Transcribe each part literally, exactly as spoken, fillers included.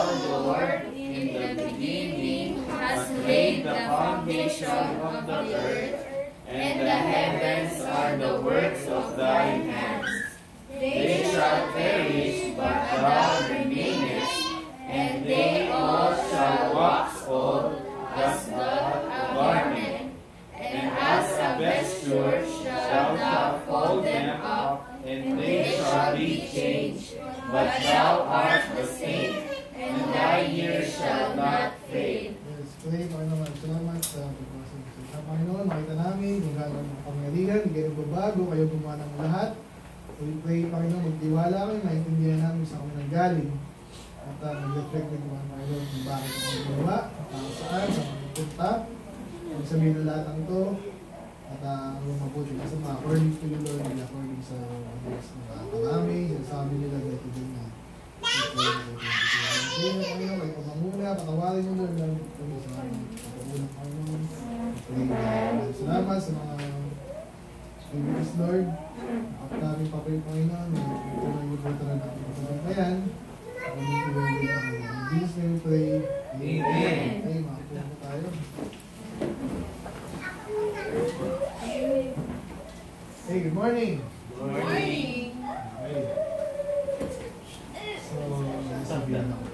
The Lord in the beginning has laid the foundation of the earth, and the heavens are the works of thy hands. They shall perish, but thou remainest, and they all shall wax old as doth a garment, and as a vesture shalt thou fold them up, and they shall be changed. But thou art the same, and thy years shall not fade. Let's pray. Panginoon, salamat sa pagpasok sa Panginoon. Makita namin kung gano'n ang pangyarihan, hindi kayo babago, kayo gumawa ng lahat. So we pray, Panginoon, magtiwala kami, maintindihan namin sa kami nanggaling. At uh, mag-reflect din kung Panginoon kung bakit ang ginawa, at saan, sa mga punta. Kung sabihin ng lahat ng ito, at uh, ang mabuti. Kasi mga according to the Lord, hindi according sa others na marami, sinasabi nila dito din na. Kaya na Panginoon, kayo pamamuna, patawarin mo doon lang kami sa pagkakulang Panginoon. Salamat sa mga Spirit Lord. At kami pa kayo Panginoon, ito lang yung punta na natin pagkakulang. According to the Lord, in Jesus' name we pray. Amen. Okay, makakuha po tayo. Hey, good morning. Good morning. Okay. So, sabihan ako.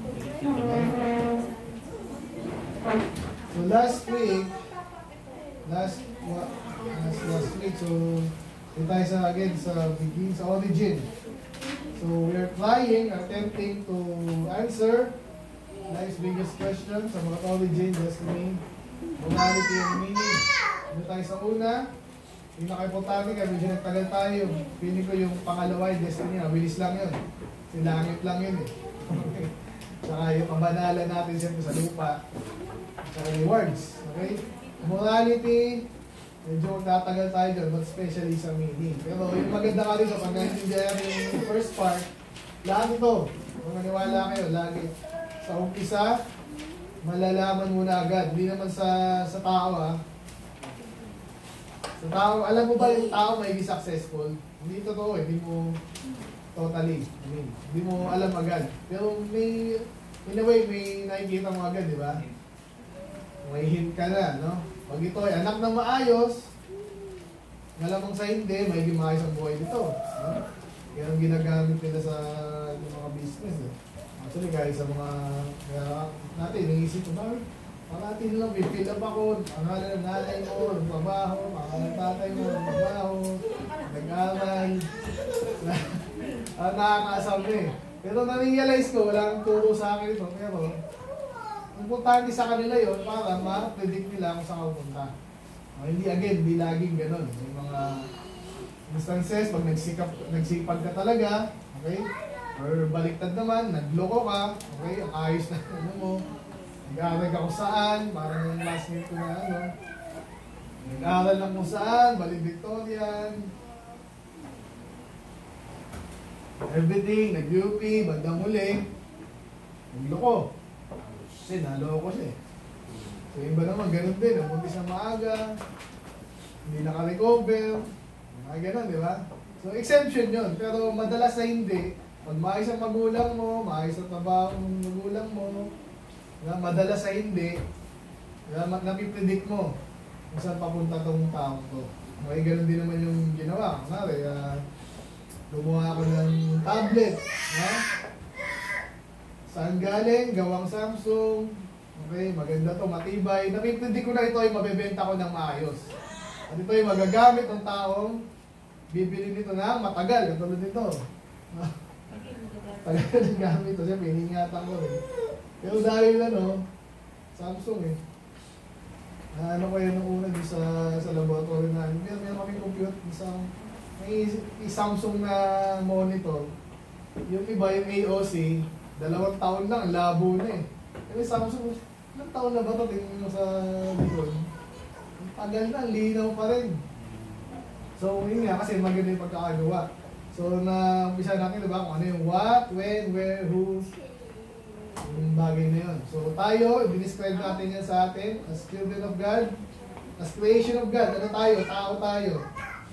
So last week, last last last week, so dito tayo sa again sa begin sa origin. So we are trying, attempting to answer life's biggest question sa mga origin, destiny, morality, and meaning. Dito tayo sa una. Yung naka-importante kaya medyo nagtagal tayo. Piling ko yung pangalawa yung destiny, mabilis lang yun. Silangit lang yun eh. Okay. Saka yung kabanalan natin siyempre sa lupa. Saka rewards. Okay? Morality, medyo magtatagal tayo dyan, but especially sa meaning. Pero yung maganda ka rin sa pag-naintindihan yung first part, lahat ito. Kung maniwala kayo, lagi. Sa umpisa, malalaman mo na agad. Hindi naman sa, sa tao ha. Sa tao, alam mo ba yung tao may successful? Hindi totoo, hindi mo totally. I mean, hindi mo alam agad. Pero may, in a way, may nakikita mo agad, di ba? May hint ka na, no? Pag ito ay anak ng maayos, malamang sa hindi, may maayos ang buhay dito. No? Kaya ang ginagamit nila sa mga business. Eh. Actually, guys, sa mga, kaya natin, naisip ko, bakit? Parating lang, i-fill up ako, pangalan ng nanay mo, trabaho, pangalan ng tatay mo, trabaho, nag-aral. Ah, nakakaasam eh. Pero na-realize ko, walang turo sa akin ito. Pero, importante sa kanila yon para ma-predict nila kung saan pupunta. Ah, hindi again, hindi laging ganun. May mga instances, pag nagsikap, nagsipag ka talaga, okay? Or baliktad naman, nagloko ka, okay? Ang ayos na ano mo. Nag-aaral ka kung saan, parang yung last minute ko na ano. Nag-aaral lang kung saan, valedictorian. Everything, nag-U P, bandang huli. Nagloko. Kasi naloko siya eh. So yung iba naman, ganun din. Napuntis na maaga. Hindi naka-recover. Mga ganun, di ba? So exception yun. Pero madalas na hindi. Pag maayos ang magulang mo, maayos ang trabaho ng magulang mo, na madalas sa hindi, na napipredict mo kung saan papunta tong tao to. Okay, ganun din naman yung ginawa. Kunwari, uh, gumawa ako ng tablet. Ha? Saan galing? Gawang Samsung. Okay, maganda to, matibay. Napipredict ko na ito ay mabebenta ko ng maayos. At ito ay magagamit ng taong bibili nito na matagal. Katulad nito. Tagal ng gamit ito. Siyempre, hiningatan ko rin. Pero dahil ano, Samsung eh. Uh, ano ko yun nung una sa, sa laboratory na meron meron kaming computer, isang, may, may Samsung na monitor. Yung iba, yung A O C, dalawang taon lang, labo na eh. Pero Samsung, ilang taon na ba ito? Tingnan mo sa likod. Ang tagal na, linaw pa rin. So yun nga, kasi maganda yung pagkakagawa. So na-umpisa natin diba kung ano yung what, when, where, who, yung bagay na yun. So tayo, i-describe natin yan sa atin as children of God, as creation of God. Ano tayo? Tao tayo.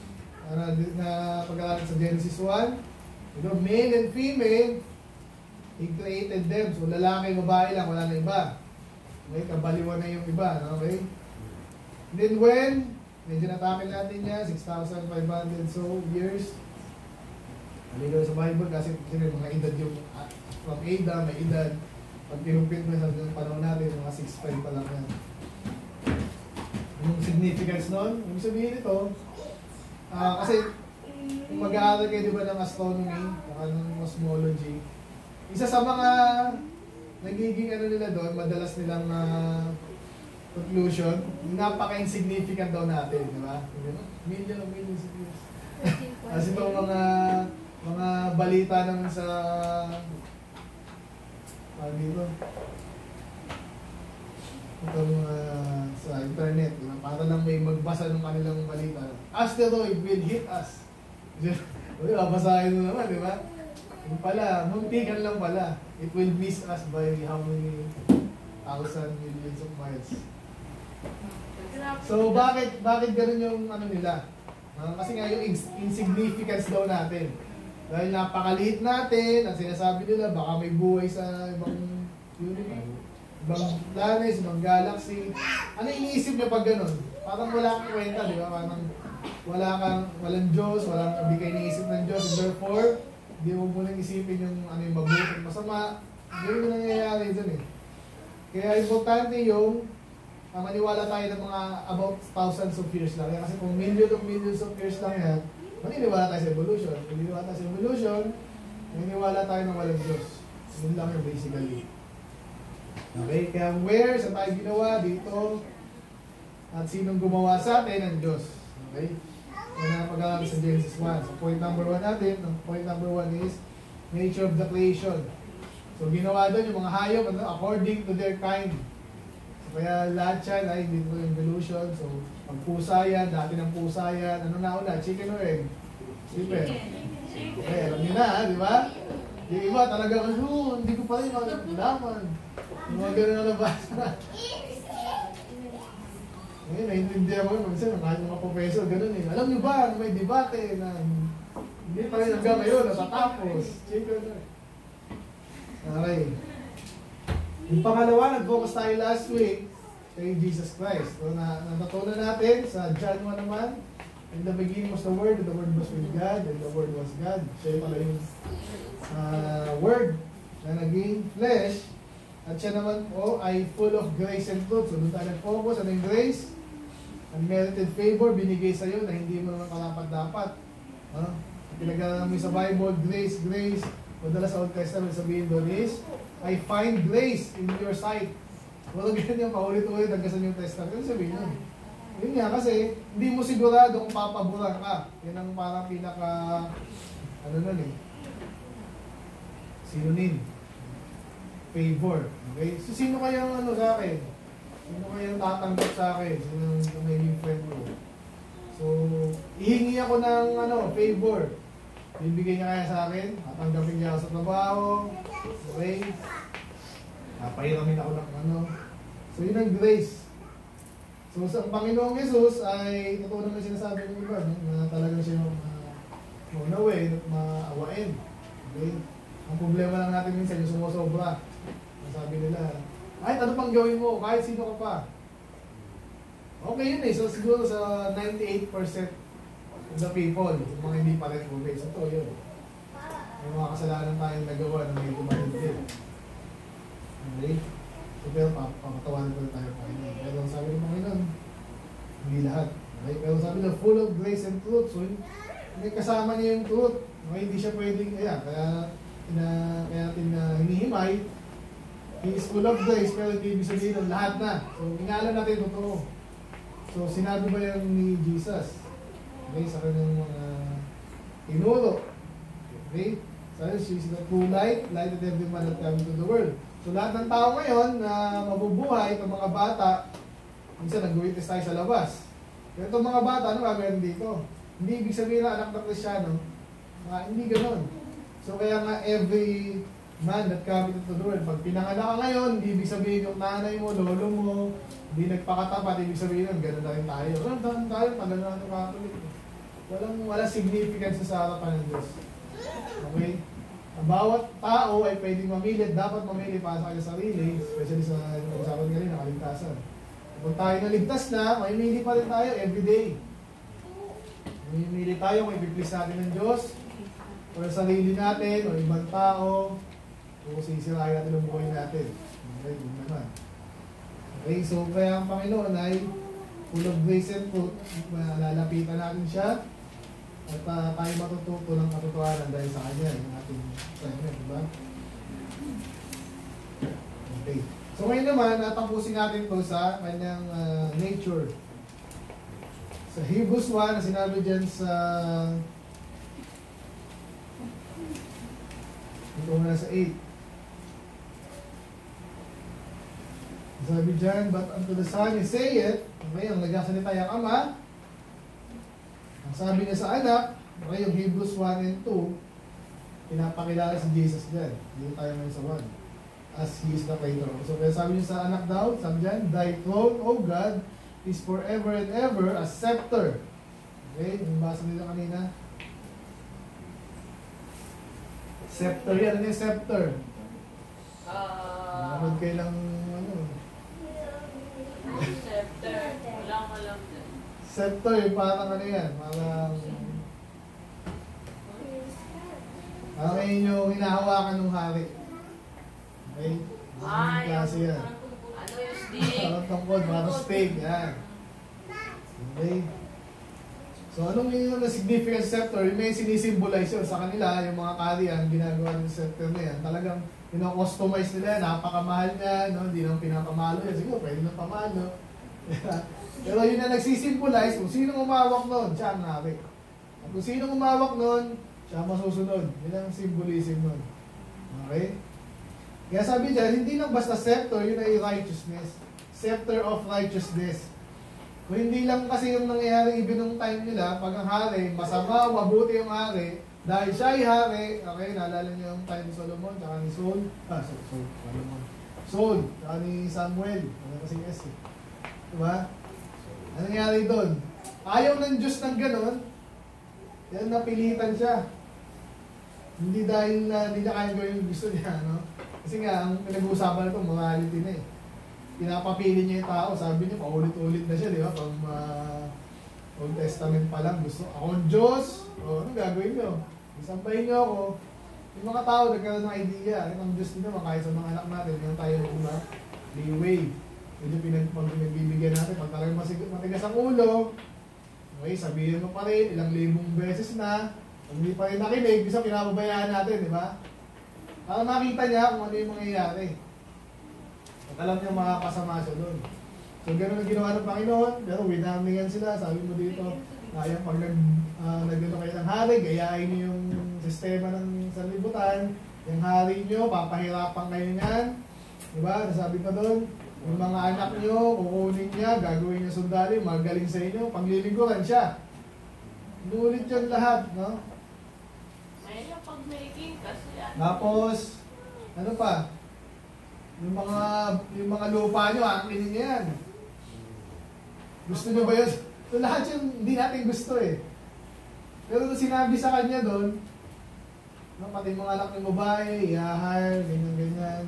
Para na pag-aralan sa Genesis one, you know, male and female, He created them. So, lalaki, babae lang, wala na iba. Okay, kabaliwan na yung iba. Okay? And then when, medyo natake natin niya, six thousand five hundred so years. Halika sa Bible kasi sino mga edad yung uh, from Adam, may edad. Pag kinumpit mo sa panahon natin, mga six five pa lang yan. Yung significance nun, yung sabihin ito, uh, kasi kung mag-aaral kayo diba ng astronomy, baka ng cosmology, isa sa mga nagiging ano nila doon, madalas nilang uh, conclusion, napaka-insignificant daw natin, di ba? Million of millions of years. Kasi itong mga mga balita naman sa ah, dito itong uh, sa internet, di ba? Para lang may magbasa ng kanilang balita. Asteroid will hit us. Di ba? Basahin mo naman, di ba? Yung pala, muntikan lang pala. It will miss us by how many thousand millions of miles. So, bakit bakit gano'n yung ano nila? Uh, kasi nga yung insignificance daw natin. Dahil napakaliit natin, ang sinasabi nila, baka may buhay sa ibang universe, ibang planets, ibang galaxy. Ano iniisip niya pag gano'n? Parang wala kang kwenta, di ba? Parang wala kang, walang Diyos, walang, hindi kayo iniisip ng Diyos, therefore, hindi mo munang isipin yung ano yung mabuti, masama. Hindi mo nangyayari dun eh. Kaya importante yung uh, maniwala tayo ng mga about thousands of years lang. Kasi kung million of millions of years lang yan, maniniwala tayo sa evolution. Kung maniniwala tayo sa evolution, maniniwala tayo ng walang Diyos. Yun lang yung basically. Okay, kaya where sa tayo ginawa dito, at sinong gumawa sa atin ang Diyos. Okay? Yan ang pag-aaral sa Genesis one. So point number one natin, point number one is nature of the creation. So ginawa doon yung mga hayop ano, according to their kind. So, kaya lahat yan ay dito yung evolution. So pag pusa yan, dati ng pusa yan, ano na una, chicken or egg? Chicken. Okay, alam nyo na, di ba? Yung iba talaga, oh, hindi ko pa rin malaman. Yung mga gano'n na nabasa. Ngayon, naiintindihan ko yun. Minsan, kahit mga professor, gano'n eh. Alam nyo ba, may debate na hindi pa rin hanggang ngayon, natatapos. Chicken or egg. Okay. Yung pangalawa, nag-focus tayo last week kay Jesus Christ. So, na natutunan natin sa John one naman, in the beginning was the Word, and the Word was with God, and the Word was God. Siya yung pala yung uh, Word na naging flesh. At siya naman po ay full of grace and truth. So, doon tayo nag-focus. Ano yung grace? Unmerited favor, binigay sa'yo na hindi mo naman kalapat-dapat. Huh? Pinag-aaral mo sa Bible, grace, grace. Madalas sa Old Testament sabihin doon is, I find grace in your sight. Wala ganyan yung paulit-ulit hanggang sa New Testament. Ano sabihin yun? Yun nga kasi, hindi mo sigurado kung papaburan ka. Yan ang parang pinaka, ano nun eh, synonym. Favor. Okay? So, sino kayang ano sa akin? Sino kayang tatanggap sa akin? Sino yung magiging friend ko? So, ihingi ako ng ano, favor. Bibigyan niya kaya sa akin, tatanggapin niya ako sa trabaho, okay? Napahiramin ako ng ano. So yun ang grace. So sa Panginoong Jesus ay totoo naman sinasabi ng iba, no? Na talagang siya maunawin at maawain. Okay? Ang problema lang natin minsan yung sumusobra. Sabi nila, kahit ano pang gawin mo, kahit sino ka pa. Okay yun eh. So siguro sa ninety-eight percent the people, yung mga hindi pa rin obey. So, ito yun. May mga kasalanan tayong nagawa na may gumalintin. Okay? So, pero papatawanan ko tayo pa rin. Pero sabi ng Panginoon, hindi lahat. Okay? Pero sabi na, full of grace and truth. So, may kasama niya yung truth. Okay? Hindi siya pwedeng, kaya, kaya, ina, kaya natin na uh, hinihimay. He is full of grace, pero hindi ibig sabihin ng lahat na. So, ingalan natin totoo. So, sinabi ba yan ni Jesus? Okay, sa kanyang mga tinuro. Okay? Sabi, she is the true light, light that every man that comes into the world. So lahat ng tao ngayon na mabubuhay, itong mga bata, minsan nag-witness tayo sa labas. Pero itong mga bata, ano gagawin dito? Hindi ibig sabihin na anak ng Kristyano. Ah, hindi ganun. So kaya nga every man that comes into the world, pag pinanganak ka ngayon, hindi ibig sabihin yung nanay mo, lolo mo, hindi nagpakatapat, ibig sabihin nun, gano'n na rin tayo. Gano'n tayo, tagal na natin Catholic. Walang, walang significance sa harapan ng Diyos. Okay? Ang bawat tao ay pwedeng mamili, dapat mamili para sa kanyang sarili, especially sa usapan nga rin, nakaligtasan. Kung tayo naligtas na, may mili pa rin tayo everyday. Mamimili tayo, may piplis natin ng Diyos, o sa sarili natin, o ibang tao, o sisirahin natin ang buhay natin. Okay, yun naman. Okay, so kaya ang Panginoon ay full of grace and truth, lalapitan natin siya, at uh, tayo matututo ng katotohanan dahil sa Kanya, yung ating segment, diba? Okay. So ngayon naman, natapusin natin ito sa kanyang uh, nature. Sa Hebrews one, na sinabi dyan sa ito muna sa eight. Sabi dyan, but unto the Son he saith, okay, ang nagsasalita yung Ama, ang sabi niya sa anak, okay, yung Hebrews one and two, pinapakilala si Jesus dyan. Dito tayo ngayon sa one. As He is the Creator. So kaya sabi niya sa anak daw, sabi dyan, thy throne, O God, is forever and ever a scepter. Okay, yung basa nila kanina. Scepter yan. Ano yung scepter? Ah. Nakapag kayo lang, ano? Scepter. Walang alam din. Scepter, yung parang ano yan, parang parang yun yung hinahawakan ng hari. Okay? Ah, Yung klase yan. Ano yung stick? Parang tungkol, parang steak, yan. Okay? So, anong yung significant scepter? Yung may sinisimbolize yun sa kanila, yung mga kariyan, ginagawa ng scepter na yan. Talagang pino-customize nila yan, napakamahal niya, no? Hindi nang pinapamalo yan. Siguro, pwede nang pamalo. Pero yun na nagsisimbolize kung sino umawak nun, siya ang hari. At kung sino umawak nun, siya masusunod. Yun ang symbolism nun. Okay? Kaya sabi dyan, hindi lang basta scepter, yun ay righteousness. Scepter of righteousness. Kung hindi lang kasi yung nangyayari even nung time nila, pag ang hari, masama, mabuti yung hari, dahil siya ay hari, okay, naalala niyo yung time ni Solomon, tsaka ni Saul, ah, Saul, Saul, Solomon. Saul, tsaka ni Samuel, ano kasi yes eh. Diba? Ano nangyari doon? Ayaw ng Diyos ng ganon, yan napilitan siya. Hindi dahil na hindi niya kaya gawin yung gusto niya, no? Kasi nga, ang pinag-uusapan ito, morality na eh. Pinapapili niya yung tao, sabi niya, paulit-ulit na siya, di ba? Pag uh, Old Testament pa lang, gusto, ako ang Diyos, o ano gagawin niyo? Isampahin niyo ako. Yung mga tao, nagkaroon ng idea, ito ang Diyos din naman, kahit sa mga anak natin, yung tayo una, leeway. Medyo pinagbibigyan natin, pag talagang matigas ang ulo, okay, sabihin mo pa rin, ilang libong beses na, pag hindi pa rin nakinig, bisa pinababayaan natin, di ba? Para makita niya kung ano yung mangyayari. At alam niya makakasama siya doon. So, gano'n ang ginawa ng Panginoon, pero winamingan sila, sabi mo dito, kaya pag nag, uh, nagdano kayo ng hari, gayahin niyo yung sistema ng sanlibutan, yung hari niyo, papahirapan kayo niyan, di ba? Nasabi pa doon, yung mga anak niyo, kukunin niya, gagawin niya sundali, magaling sa inyo, paglilingkuran siya. Inulit yun lahat, no? Tapos, ano pa? Yung mga yung mga lupa nyo, aangkinin niya yan. Gusto nyo ba yun? So lahat yung hindi natin gusto eh. Pero nung sinabi sa kanya doon, no, pati mga anak ng babae, i-hire, ganyan-ganyan.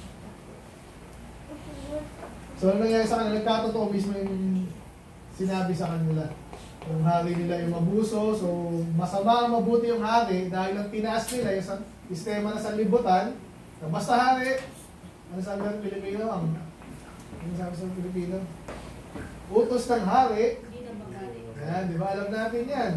So ano nangyari sa kanila? Nagkatotoo mismo yung sinabi sa kanila. Yung hari nila yung mabuso, so masama mabuti yung hari dahil ang tinaas nila yung sistema na sanlibutan, na basta hari, ano sabi ng Pilipino? Ang, ano sabi sa Pilipino? Utos ng hari. Yan, di ba? Alam natin yan.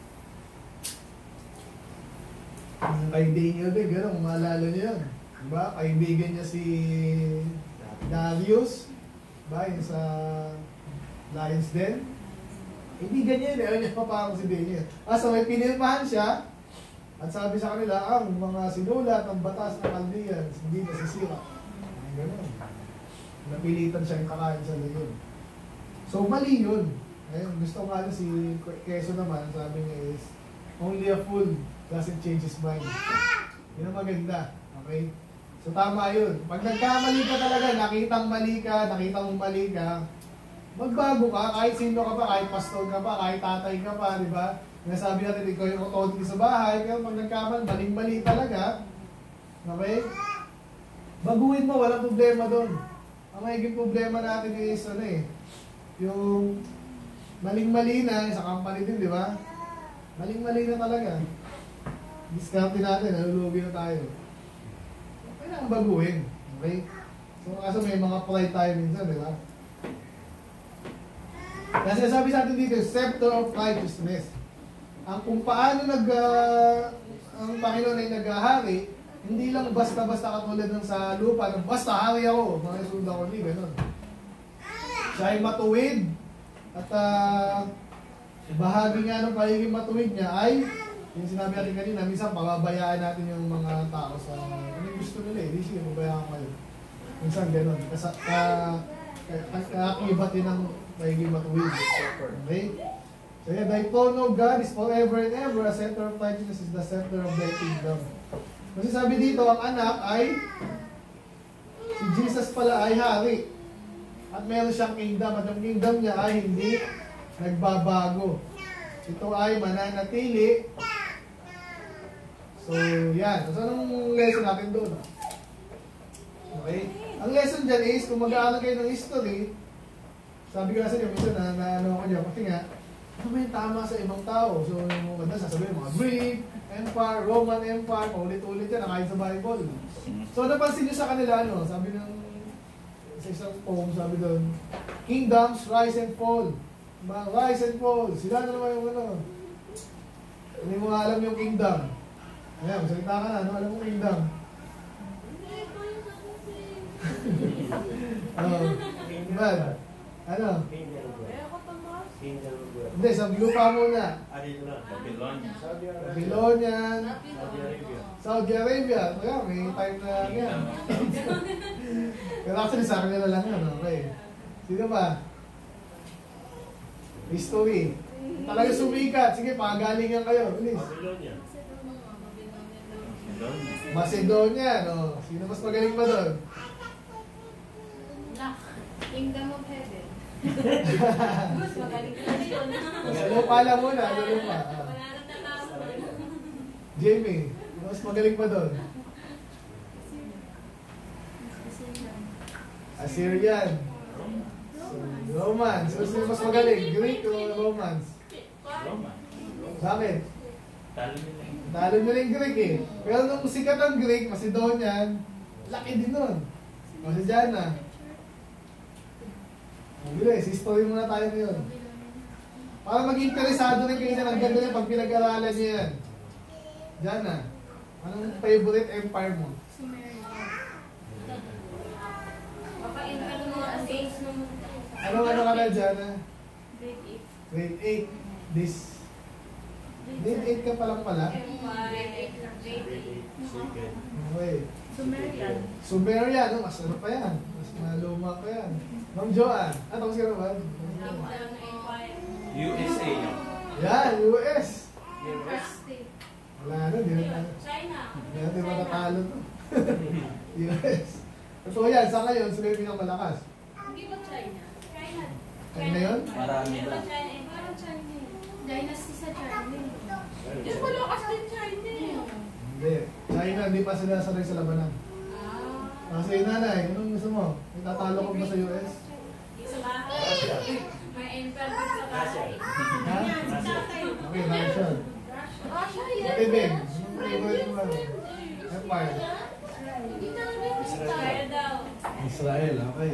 Ang kaibigan niyo din, gano'n, kung maalala niyo yun. Di ba? Kaibigan niya si Darius, ba? Yung sa Lions Den. Hindi ganyan, ayaw niya pa parang si Daniel. Ah, so may pinirmahan siya, at sabi sa kanila, ang mga sinulat ng batas ng Chaldeans, hindi nasisira. Ay, gano'n. Napilitan siyang kakain sa leyon. So, mali yun. Ayun, gusto nga niya si Keso naman, sabi niya is, only a fool doesn't change his mind. Yun ang maganda. Okay? So, tama yun. Pag nagkamali ka talaga, nakitang mali ka, nakita mong mali ka, magbago ka, kahit sino ka pa, kahit pastor ka pa, kahit tatay ka pa, di ba? Nasabi natin, ikaw yung authority sa bahay, pero pag nagkamal, maling-mali talaga, Okay? Baguhin mo, walang problema doon. Ang magiging problema natin is, ano eh, yung maling-mali na, sa company din, di ba? Maling-mali na talaga. Discount natin, nalulugi na tayo. Kailangan baguhin. Okay? So, kaso may mga polite tayo minsan, di ba? Kasi sabi sa atin dito, scepter of righteousness. Ang kung paano nag, uh, ang Panginoon ay naghahari, hindi lang basta-basta katulad ng sa lupa, ng basta hari ako, mga sunda ko ni, gano'n. Siya ay matuwid, at uh, bahagi nga ng pagiging matuwid niya ay, yung sinabi natin kanina, minsan pababayaan natin yung mga tao sa, ano yung gusto nila eh, di sige, pabayaan kayo. Minsan gano'n, kasi uh, kakibat din ng pagiging matuwid. Okay? So yeah, thy throne, O God, is forever and ever, a center of righteousness is the center of thy kingdom. Kasi sabi dito, ang anak ay, si Jesus pala ay hari. At meron siyang kingdom. At ang kingdom niya ay hindi nagbabago. Ito ay mananatili. So, yan. So, anong lesson natin doon? Okay? Ang lesson dyan is, kung mag-aaral kayo ng history, sabi ko na sa inyo, minsan na, na ano ako dyan, kasi nga, ano ba yung tama sa ibang tao? So, yung maganda, sasabihin mga Greek, Empire, Roman Empire, paulit-ulit yan, nakain sa Bible. So, napansin nyo sa kanila, ano, sabi ng, sa isang poem, sabi doon, kingdoms rise and fall. Rise and fall. Sila na naman yung ano. Hindi mo alam yung kingdom. Ayan, magsalita ka na, ano, alam mo kingdom. Oh, bad. Ano? Hindi, sa lupa muna. Babylonia. Babylonian. Saudi Arabia. Kaya may time na yan. Pero actually sa akin nila lang yun. Okay. Sino ba? History. Talaga sumikat. Sige, pagalingan kayo. Bilis. Babylonia. Macedonia. No? Sino mas magaling ba doon? Kingdom of Heaven. Mas magaling na yun. Sa lupa lang muna. Sa lupa. Jamie, mas magaling pa doon? Assyrian. So, Romans. So, sino mas magaling? Greek o Romans? Roman. Bakit? Talo nila yung Talo nila yung Greek eh. Pero nung sikat ang Greek, Macedonian, laki din nun. Macedonian. Bilis, history muna tayo ngayon. Para maging interesado rin kayo na ang ganda niya pag pinag-aralan niya yan. Diyan na. Anong favorite empire mo? Papa-empire mo ang age ng Ano ano ka na dyan na? grade eight. Grade eight. This. Grade eight ka pa lang pala. Grade eight. Grade eight. secret. Okay. Sumerian. Sumerian, no? Mas ano pa yan? Mas maluma pa yan. Ma'am Joanne. Ah, tapos ka na ba? U S A. Yan, U S. U.S. Wala na, di na tayo. China. Di natin matatalo to. U S. So yan, sa ngayon, sila yung pinakamalakas. Hindi ba China? China. Ano na yun? Marami ba? China. Parang China. Dynasty sa China. Di ba lakas din China eh? Hindi. China, hindi pa sila sanay sa labanan. Ah. Kasi nanay, anong gusto mo? Itatalo ko ba sa U S? Sa bahay. May empire din sa bahay. Ha? Okay, Russia. Russia Matibig. Anong favorite mo? Empire. Kaya daw. Israel, okay.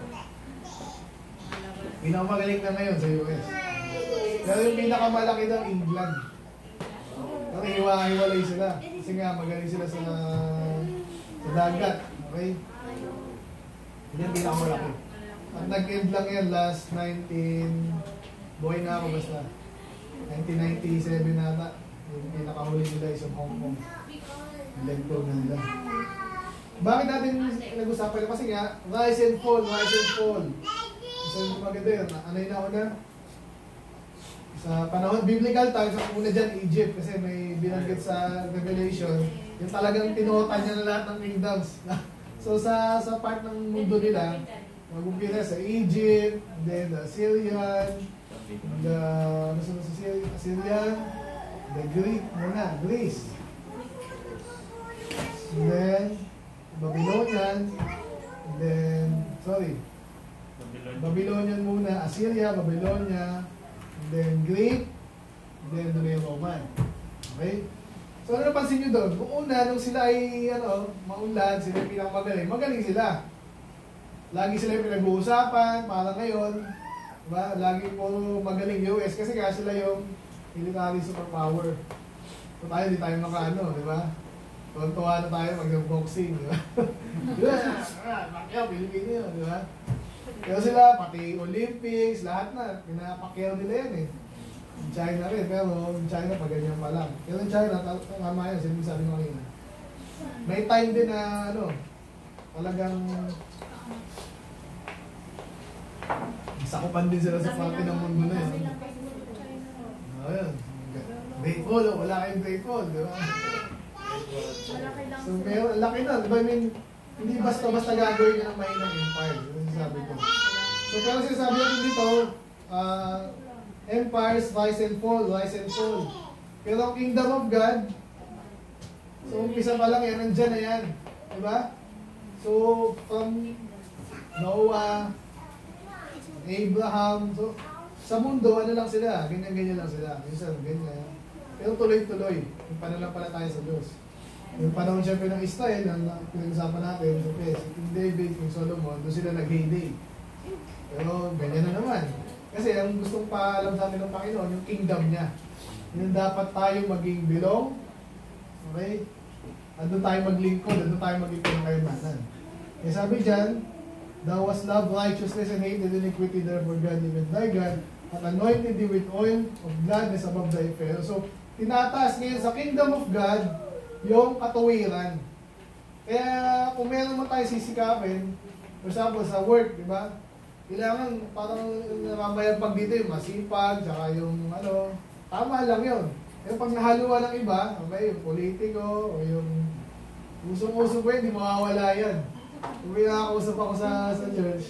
Pinakamagaling na ngayon sa U S. Pero yung pinakamalaki daw, England. Pero hiwa-hiwalay sila. Kasi nga, magaling sila sa, sa dagat. Okay? Hindi yung pinakamalaki. At nag-end lang yan last nineteen... Buhay na ako basta. nineteen ninety-seven nata. Yung pinakahuli nila is yung Hong Kong. Lento na nila. Bakit natin nag-usapan? Kasi nga, rise and fall, rise and fall. Isa yung maganda yun. Ano yun ako na? Sa panahon, biblical times, ang una dyan, Egypt. Kasi may binanggit sa Revelation. Yung talagang tinuotan niya na lahat ng kingdoms. So sa sa part ng mundo nila, mag-umpisa sa Egypt, then the Syrian, the, ano sa Syrian, the Greek, muna, Greece. and then Babylonian, and then, sorry, Babylon. Babylonian muna, Assyria, Babylonia, and then Greek, and then doon yung Roman. Okay? So ano napansin nyo doon? Kung una, nung sila ay ano, maunlad, sila yung pinakamagaling, magaling sila. Lagi sila yung pinag-uusapan, parang ngayon, diba? Lagi po magaling U S kasi kaya sila yung military superpower. So tayo, di tayo makaano, di ba? Tuwan-tuwa na tayo mag-boxing, di ba? Di ba? Pacquiao, Pilipino yun, di ba? Pero sila, pati Olympics, lahat na, pinapakyaw nila yan eh. In China rin, pero in China pa ganyan pa lang. Pero in China, tama yun, sinabi sabi mo kanina. May time din na, ano, talagang sakupan din sila sa parte ng mundo na yun. Ayun. Grateful, oh, wala kayong grateful, di ba? So, may laki na, di ba? I mean, hindi basta-basta gagawin ka ng mahinang empire. Yun yung sabi ko. So, pero sinasabi natin dito, uh, empires rise and fall, rise and fall. Pero ang kingdom of God, so umpisa pa lang yan, nandyan na yan. Di ba? So, from Noah, Abraham, so, sa mundo, ano lang sila, ganyan-ganyan lang sila. Minsan, ganyan. Pero tuloy-tuloy, yung pananampalataya sa Diyos. Yung panahon siyempre ng Israel, na pinag-usapan natin, siyempre, si King David, King Solomon, doon sila nag-heyday. Pero ganyan na naman. Kasi ang gustong paalam sa atin ng Panginoon, yung kingdom niya. Yung dapat tayo maging belong, okay? At doon tayo maglingkod, at doon tayo maging pinakayamanan. Kaya sabi dyan, thou hast loved righteousness and hated iniquity, therefore God, even thy God, at anointed thee with oil of gladness above thy fellows. So, tinataas ngayon sa kingdom of God, yung katuwiran. Kaya, kung meron mo tayo sisikapin, for example, sa work, di ba? Kailangan, parang namamayang pag dito yung masipag, tsaka yung ano, tama lang yun. Pero pag nahaluan ng iba, okay, yung politiko, o yung usong-usong ko yun, di mawawala yan. Kung pinakausap ako sa, sa church,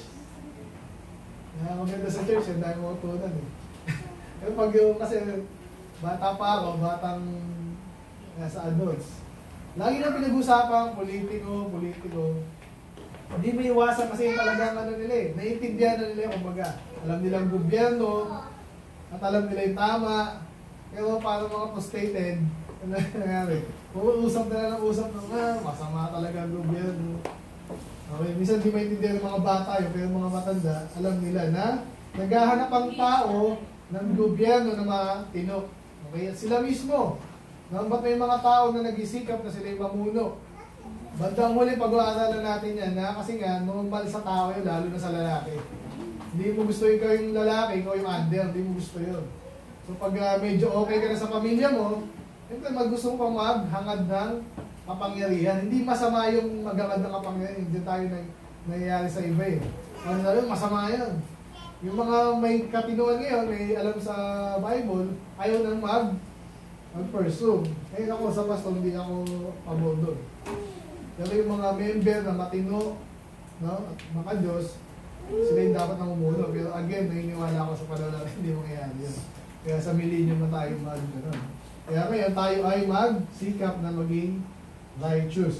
na maganda sa church, yun dahil mga tunan eh. Pero pag yung, kasi bata pa ako, batang nasa adults, lagi na pinag-usapan, politiko, politiko. Hindi may iwasan kasi talagang ano nila eh, naiintindihan na nila yung kumbaga. Alam nila ang gobyerno, at alam nila yung tama, pero parang mga frustrated, ano nangyari? Usap na lang ng usap ng, ah, masama talaga ang gobyerno. Okay, minsan di maintindihan ng mga bata yun, pero mga matanda, alam nila na naghahanap ang tao ng gobyerno na matino. Okay, at sila mismo, nang ba't may mga tao na nag-isikap na sila yung mamuno. Bandang huli, pag-aaralan natin yan na kasi nga, normal sa tao yun, lalo na sa lalaki. Hindi mo gusto ikaw yung lalaki, ikaw yung under, hindi mo gusto yun. So pag uh, medyo okay ka na sa pamilya mo, siyempre mag-gusto mo pang maghangad ng kapangyarihan. Hindi masama yung maghangad ng kapangyarihan, hindi tayo na nangyayari sa iba eh. Ano na yun, masama yun. Yung mga may katinuan ngayon, may alam sa Bible, ayaw nang mag mag-pursue. Eh ako sa pastor, hindi ako pabor doon. Pero yung mga member na matino, no, at mga Diyos, sila yung dapat namumuno. Pero again, naniniwala ako sa panahon natin, hindi mangyayari yun. Kaya sa millennium na tayo mag-ganon. Kaya ngayon tayo ay mag-sikap na maging righteous.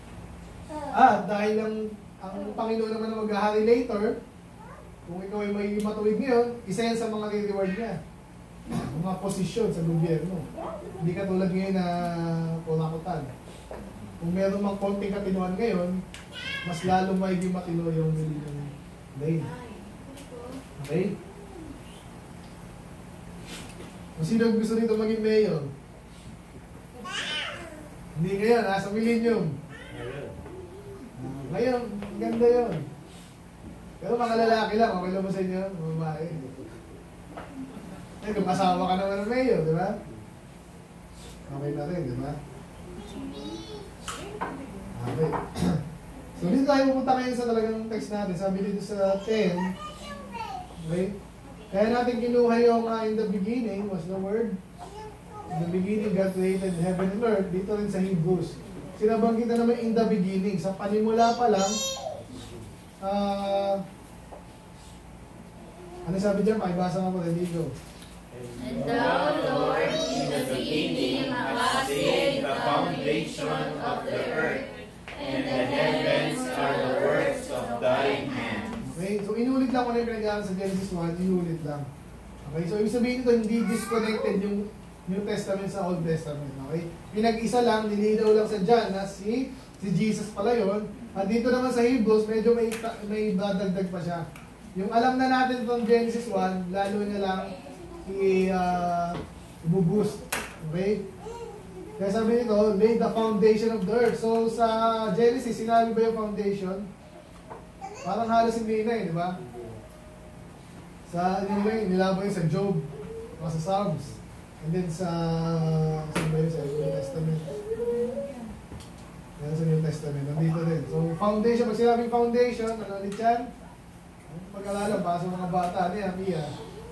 At dahil ang, ang Panginoon naman na mag-ahari later, kung ikaw ay magiging matuwid ngayon, isa yan sa mga reward niya. Mga posisyon sa gobyerno. Hindi ka tulad ngayon na kulakutan. Kung meron mang konting katinuan ngayon, mas lalo magiging matino yung millennium reign. Okay? Kung sino gusto dito maging mayor? Hindi ngayon, ha? Sa millennium. Ngayon, ganda yun. Pero mga lalaki lang, okay lang ba sa inyo? Mga babae. Eh, kung asawa ka naman ng mayor, di ba? Okay na rin, di ba? Okay. So, dito tayo pupunta ngayon sa talagang text natin. Sabi dito sa ten. Okay? Kaya natin kinuha yung uh, in the beginning was the word. In the beginning, God created heaven and earth. Dito rin sa Hebrews. Sinabanggit na naman in the beginning. Sa panimula pa lang, ah, uh, ano sabi dyan? Pakibasa nga po rin dito. And thou, Lord, in the beginning hast laid the foundation of the earth, lang kung ano yung pinag-aaral sa Genesis one, iulit lang. Okay, so ibig sabihin ito, hindi disconnected yung New Testament sa Old Testament. Okay, pinag-isa lang, nilinaw lang sa John na si, si Jesus pala yun. At dito naman sa Hebrews, medyo may, may dadagdag pa siya. Yung alam na natin from Genesis one, lalo niya lang i- uh, i-boost. Okay? Kaya sabi nito, lay the foundation of the earth. So sa Genesis, sinabi ba yung foundation? Parang halos hindi na eh, di ba? Sa ano yun, nilabo yun sa Job, o sa Psalms. And then sa, saan ba yun? Sa New Testament. Yan sa New Testament, nandito din. So foundation, pag sinabing foundation, ano ulit yan? Pag-alala, baka sa mga bata, ano yan, Mia?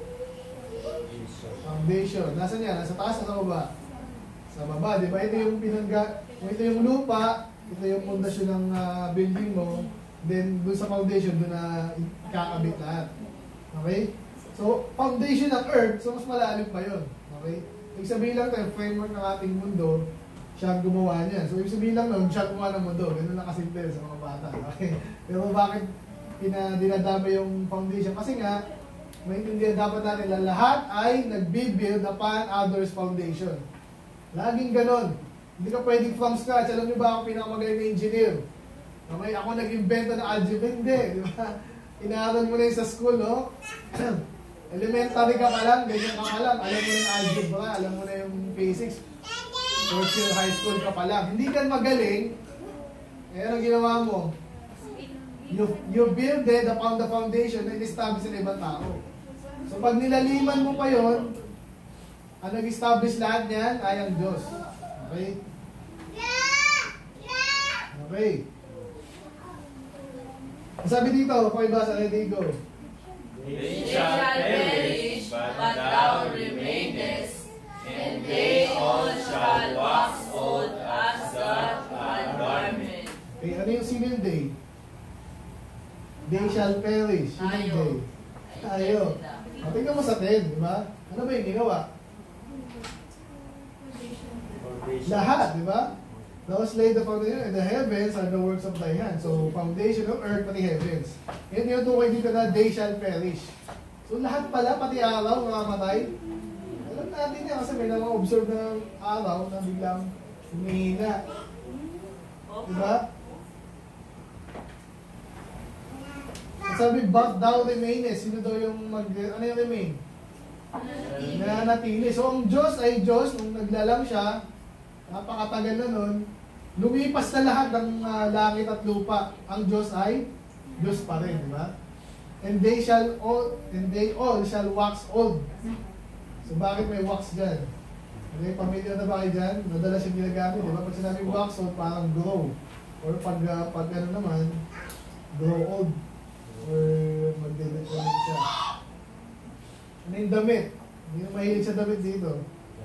Foundation. Nasaan yan? Nasa taas, nasa baba? Sa baba, di ba? Ito yung pinangga, ito yung lupa, ito yung pundasyon ng uh, building mo, then doon sa foundation, doon na ikakabit lahat. Okay? So, foundation ng earth, so mas malalim pa yun. Okay? Ibig sabihin lang tayo, framework ng ating mundo, siya ang gumawa niyan. So, ibig sabihin lang nun, siya ang gumawa ng mundo. Ganun lang kasimple sa mga bata. Okay? Pero bakit dinadama yung foundation? Kasi nga, maintindihan dapat natin na lahat ay nagbibuild upon others' foundation. Laging ganon. Hindi ka pwedeng from scratch. Alam niyo ba ako pinakamagaling na engineer? Okay, ako nag-invento ng algebra. Hindi, di ba? Inaaral mo na yun sa school, no? Elementary ka pa lang, ganyan ka pa lang. Alam mo na yung algebra, alam mo na yung physics. Fourth year high school ka pa lang. Hindi ka magaling, eh, anong ginawa mo? You, you build it upon the foundation na in-establish ng ibang tao. So pag nilaliman mo pa yon, ang nag-establish lahat niyan ay ang Diyos. Okay? Okay. Sabi dito, pakibasa, ready, go. They shall perish, but thou remainest, and they all shall wax old as doth a garment. Okay, ano yung sino yung day? They shall perish. Sino yung day? Tayo. O, tingnan mo sa ten, di ba? Ano ba yung ginawa? Lahat, di ba? Thou hast laid the foundation, and the heavens are the works of thy hand. So, foundation of earth, pati heavens. Yan yung tukoy dito na they shall perish. So, lahat pala, pati araw, mamamatay. Alam natin yan kasi may nang-observe ng araw na biglang humihina. Diba? Sabi, but thou remainest. Sino daw yung mag... Ano yung remain? Nanatili. So, ang Diyos ay Diyos. Nung naglalang siya, napakatagal na nun, lumipas na lahat ng uh, langit at lupa. Ang Diyos ay Diyos pa rin, di ba? And they shall all, and they all shall wax old. So bakit may wax dyan? Okay, pamilya na ba kayo dyan? Madalas yung ginagamit, di ba? Pag sinabing wax old, parang grow. Or pag, uh, pag ano naman, grow old. Or mag-delete siya. Ano yung damit? Hindi na mahilig sa damit dito.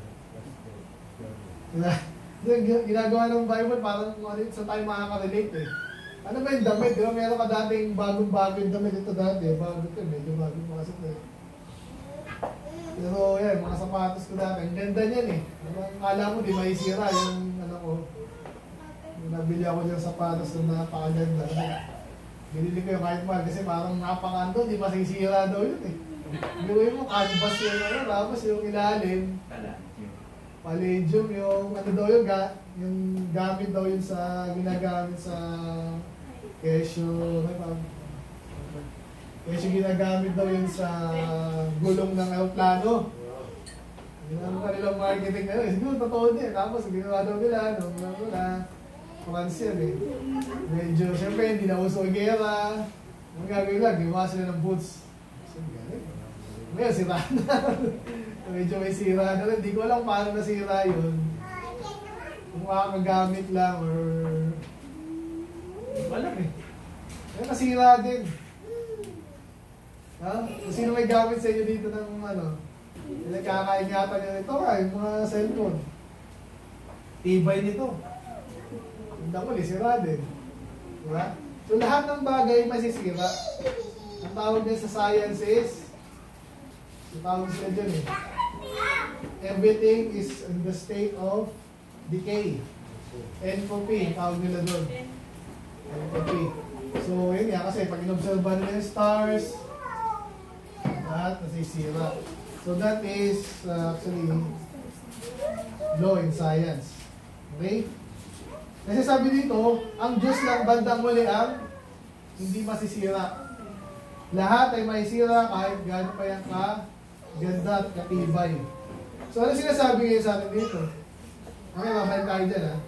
Ginagawa ng Bible parang kung ano yun, sa tayo makaka-relate eh. Ano ba yung damit? Di ba meron ka dating bagong-bago yung damit ito dati. Bago ito, medyo bago mga sa ito. Pero yan, mga sapatos ko dati. Ang ganda niyan eh. Akala mo di maisira yung ano ko. Yung nabili ako dyan sapatos na napakaganda. Binili ko yung kahit mahal kasi parang napakando, di masisira daw yun eh. Gawin mo, canvas yun ano, tapos yung ilalim. Palladium, yung ano daw yung, ga, yung gamit daw yun sa, ginagamit sa kesyo, may pa, kesyo ginagamit daw yun sa gulong ng aeroplano. Yun ang kanilang marketing na yun. Siguro totoo din. Tapos ginawa daw nila, nung ano na, France yan eh. Medyo, siyempre hindi na uso ang gera. Ang gagawin lang, gimawa sila ng boots. So, galing. Ngayon, sira na. Medyo may sira na rin. Hindi ko alam paano nasira yun. Kung makakagamit lang or... Wala eh. Kaya nasira din. Ha? Kung sino may gamit sa inyo dito ng ano? Nagkakaingatan nyo ito nga, yung mga cellphone. Tibay nito. Hindi ko, sira din. Diba? So lahat ng bagay masisira. Ang tawag niya sa science is, ang tawag sila dyan eh, everything is in the state of decay. Entropy, tawag nila doon. Entropy. So yun nga, kasi pag inobserba nila yung stars, lahat nasisira. So that is uh, actually law in science. Okay? Kasi sabi dito, ang Diyos lang bandang muli ang hindi masisira. Lahat ay masisira kahit gaano pa yan ka ganda at katibay. So ano sinasabi ngayon sa atin dito? Okay, mabalik tayo dyan ha.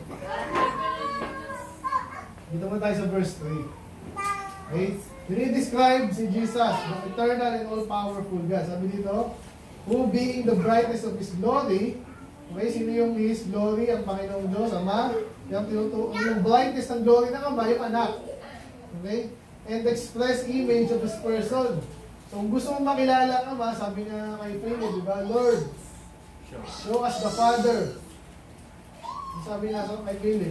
Dito mo tayo sa verse three. Okay? Dinidescribe si Jesus, the eternal and all-powerful God. Sabi dito, who being the brightness of His glory, okay, sino yung His glory? Ang Panginoong Diyos, Ama. Yung, yung brightness ng glory ng Ama, yung anak. Okay? And the express image of His person. So kung gusto mong makilala ang Ama, sabi niya kay Philip, di ba? Lord, show us the Father. Sabi niya kay Philip,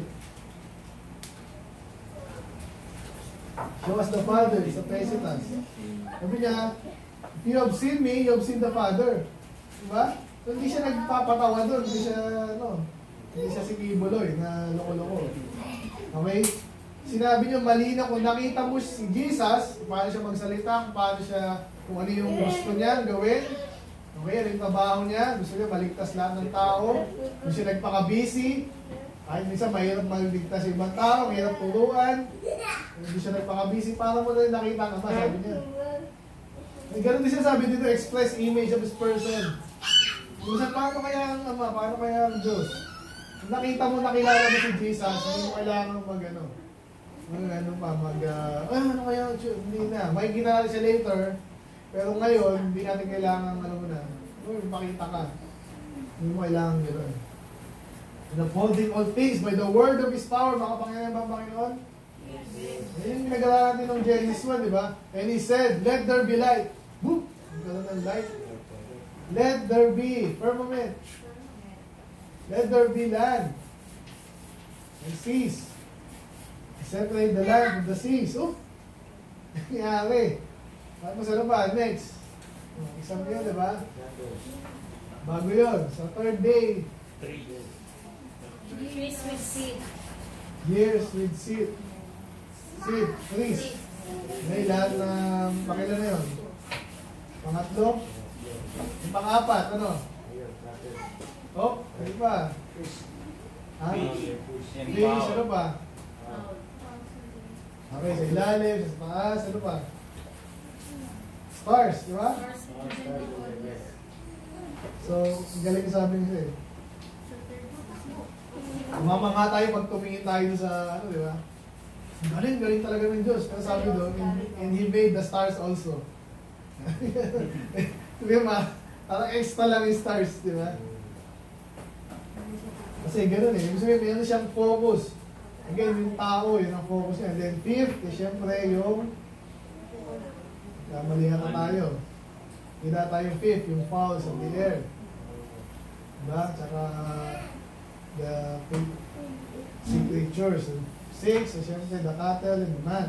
show us the Father, sa Pesitas. Sabi niya, if you have seen me, you have seen the Father. Diba? So hindi siya nagpapatawa doon, hindi siya, ano, hindi siya si Kibuloy na loko-loko. Okay? Sinabi niya malinaw, kung nakita mo si Jesus, kung paano siya magsalita, kung paano siya, kung ano yung gusto niya gawin. Okay, ano yung trabaho niya, gusto niya maligtas lahat ng tao, kung siya nagpaka-busy, kahit minsan mahirap maligtas yung ibang tao, mahirap turuan, hindi siya nagpaka-busy, para mo na nakita ka ba, sabi niya. Eh, ganun din siya sabi dito, express image of His person. Minsan, paano kaya ang Ama, paano kaya ang Diyos? Kung nakita mo, nakilala mo si Jesus, hindi mo kailangan mag, ano, mag, ano pa, mag, uh, ah, ano kaya ang Diyos? Hindi na, makikita natin siya later, pero ngayon, hindi natin kailangan, ano mo na, oh, makita ka. Hindi mo kailangan gano'n. And upholding all things by the word of His power, makapangyarihan ba ang Panginoon? Yes. Yan yung nag-aaral natin ng Genesis one, di ba? And He said, let there be light. Boop! Nagkaroon ng light. Let there be firmament. Let there be land. And seas. Separate the land from the seas. Oh! Nangyari. Tapos ano ba? Next. Isang yun, di ba? Bago yun. Sa third day. Years with seed. Years with seed. Seed. Trees. May lahat ng pakila na yun. Pangatlo. Yung pang-apat. Ano? Oh, ano pa? Ha? Fish. Ano pa? Okay, sa ilalim, sa taas, ano pa? Stars, di ba? So, galing sabi niya eh. Umamanga tayo pag tumingin tayo sa, ano, di ba? Galing, galing talaga ng Diyos. Pero sabi doon, and, and He made the stars also. Di ba? Parang extra lang yung stars, di ba? Kasi gano'n eh. Ibig sabihin, mayroon siyang focus. Again, yung tao, yun ang focus niya. And then fifth, eh, syempre yung mali na tayo. Hindi tayo fifth, yung fowls of the air. Diba? Tsaka the sea creatures. And six, eh, syempre the cattle and the man.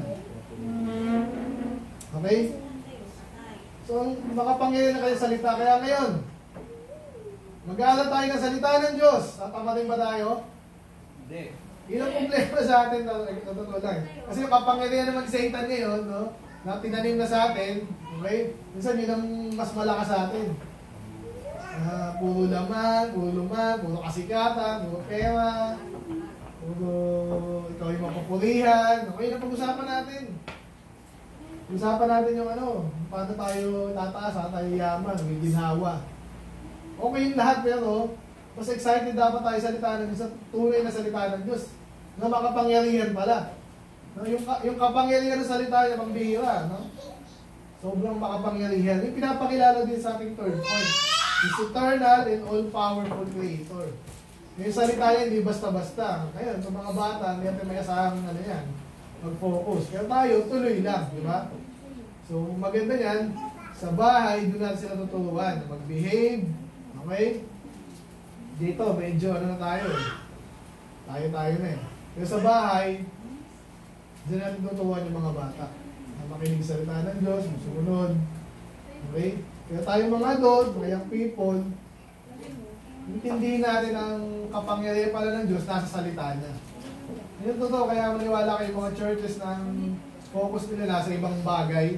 Okay? So, makapangyarihan na kayo salita. Kaya ngayon, mag-aaral tayo ng salita ng Diyos. Tatamatin ba tayo? Hindi. Ilang problema sa atin, totoo lang. Kasi yung kapangyarihan naman ni Satan ngayon, no? Na tinanim na sa atin, okay? Minsan yun ang mas malakas sa atin. Uh, puro laman, puro luman, puro kasikatan, puro pera, puro ikaw yung mapupurihan. Okay, na pag-usapan natin. Usapan natin yung ano, paano tayo tataas, paano tayo yaman, may ginhawa. Okay yung lahat, pero mas excited dapat tayo salita ng Diyos sa tunay na salita ng Diyos na makapangyarihan pala. No, yung, yung kapangyarihan ng salita niya pambihira, no? Sobrang makapangyarihan. Yung pinapakilala din sa ating third point. He's eternal and all-powerful creator. Yung salita niya hindi basta-basta. Ngayon, sa mga bata, hindi natin may asahang ano yan, mag-focus. Kaya tayo, tuloy lang, di ba? So, maganda yan, sa bahay, doon natin sila tuturuan. Mag-behave, okay? Dito, medyo ano na tayo eh. Tayo-tayo na eh. Pero sa bahay, diyan natin tuturuan yung mga bata. Na makinig sa salita ng Diyos, sumunod. Okay? Kaya tayo mga adult, mga young people, intindihin natin ang kapangyarihan pala ng Diyos nasa salita niya. Yun totoo, kaya maniwala kayo mga churches ng focus nila nasa ibang bagay.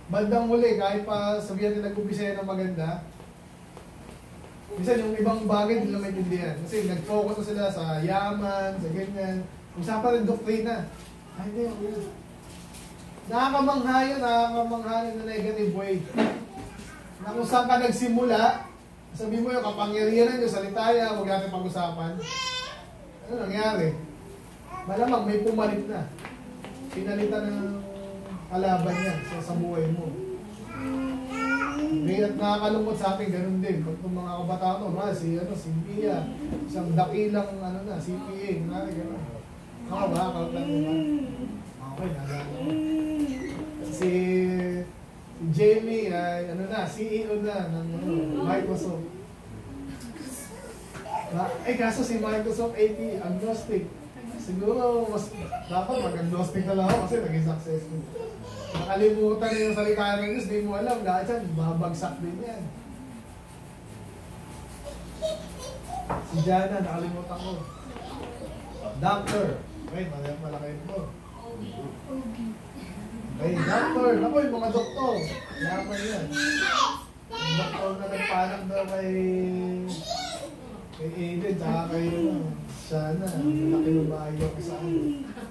bandang huli, kahit pa sabihan nila nag-umpisa ng maganda, minsan yung ibang bagay hindi nila maintindihan. Kasi nag-focus na sila sa yaman, sa ganyan. Usapan rin doktrina. Ay, hindi, okay. Nakakamangha yun, nakakamangha yun na negative way. Na kung saan ka nagsimula, sabi mo yung kapangyarihan yung salita niya, huwag natin pag-usapan. Ano nangyari? Malamang may pumalit na. Pinalitan ng kalaban niya sa, sa buhay mo. Okay, at nakakalungkot sa atin, ganun din. Pag itong mga kabataan ko, ma, si, ano, si Pia, isang dakilang ano na, C P A, nangyari gano'n. Ako ba? Kautan mo ba? Okay, nalala ko. Si, si Jamie, ay, ano na, C E O na ng ano, Microsoft. Eh, kaso si Microsoft A P, agnostic. Siguro, mas dapat mag-agnostic na lang ako kasi naging successful. Nakalimutan na yung salita ng Diyos, di mo alam, lahat yan, babagsak din yan. Si Jana, nakalimutan ko. Doctor. Okay, malaki ito. Okay, doctor. Ako yung mga doktor. Yaman yan. Yung doktor na nagpanak daw kay kay Aiden, tsaka kay Shana. Malaki yung maayo ko sa ano.